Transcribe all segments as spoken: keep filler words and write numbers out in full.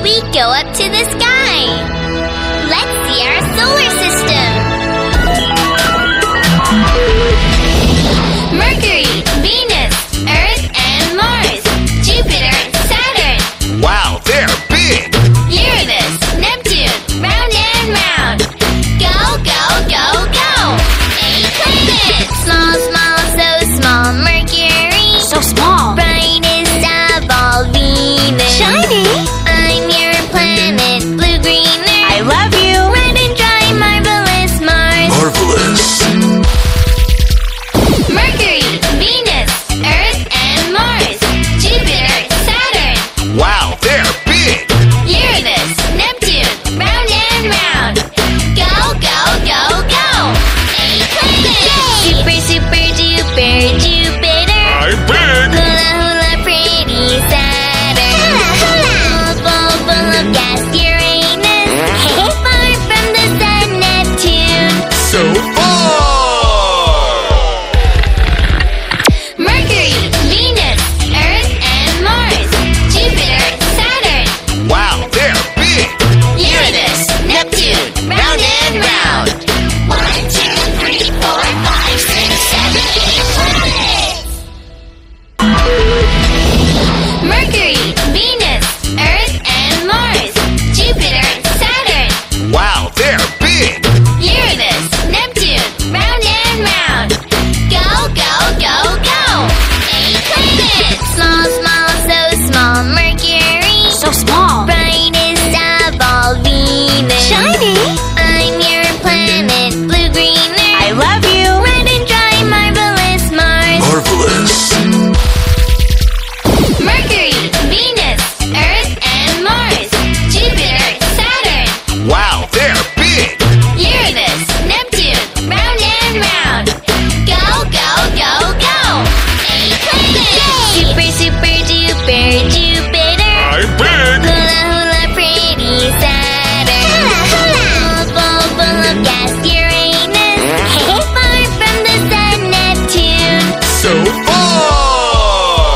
we go up to the sky. Let's see our solar system. Mercury, Venus, Earth, and Mars. Jupiter, Saturn. Wow, they're big! Uranus, Neptune, round and round. Go, go, go, go! Eight planets. Small, small, so small. Mercury. So small. Brightest of all, Venus. Shiny. I'm your planet, blue-greener. I love you. Red and dry, marvelous Mars. Marvelous! Mercury, Venus, Earth, and Mars. Jupiter, Saturn. Wow, they're big! Uranus, Neptune, round and round. Go, go, go, go! Eight planets. Super, super, duper, Jupiter. I'm big! Hula, hula, pretty Saturn. Hula, hula. Full, full of gas, Uranus. Far from the sun, Neptune. So far! Mercury, Venus, Earth, and Mars. Jupiter, Saturn. Wow, they're big! Uranus, Neptune, round and round. One, two, three, four, five, six, seven, eight planets. Mercury, Venus, Earth, and Mars. Jupiter, Saturn. Wow, they're big! Uranus, Neptune, round and round. Go, go, go, go! Eight planets. Small, small, so small. Mercury. So small. Brightest of all, Venus. Shiny. I'm your planet, blue-greener. I love you. Red and dry, marvelous Mars. Marvelous! Mercury, Venus, Earth, and Mars. Jupiter, Saturn. Wow, they're big! Uranus, Neptune, round and round. Go, go, go, go! Eight planets. Super, super, duper, Jupiter. I'm big! Hula, hula, pretty Saturn. Hula, hula. Full, full of gas, Uranus. Far from the sun, Neptune. So far!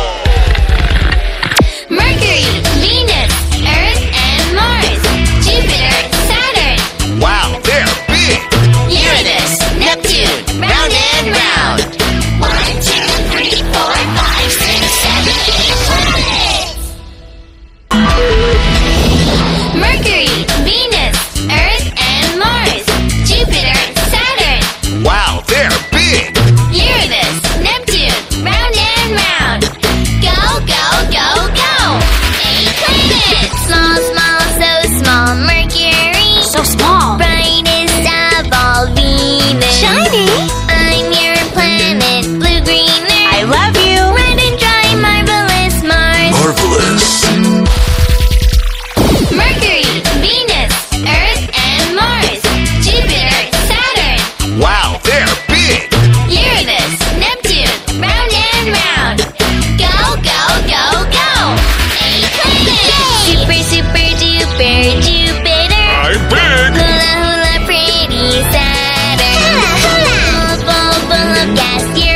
Mercury, Venus, Earth, and Mars. Jupiter, Saturn. Wow, they're big! Uranus, Neptune, round and round. One, two, three, four, five, six, seven, eight planets. Mercury, Venus, Earth, and Mars. Jupiter, Saturn. Wow, they're big! Uranus, Neptune, round and round. Go, go, go, go! Eight planets. Small, small, so small. Mercury. So small. Brightest of all, Venus. Shiny. I'm your planet, blue-greener. I love you. Red and dry, marvelous Mars. Marvelous! Mercury, Venus, Earth, and Mars. Jupiter, Saturn. Wow, they're big! Uranus, Neptune, round and round. Go, go, go, go! Eight planets. Super, super, duper, Jupiter. I'm big! Hula, hula, pretty Saturn. Hula, hula. Full, full of gas,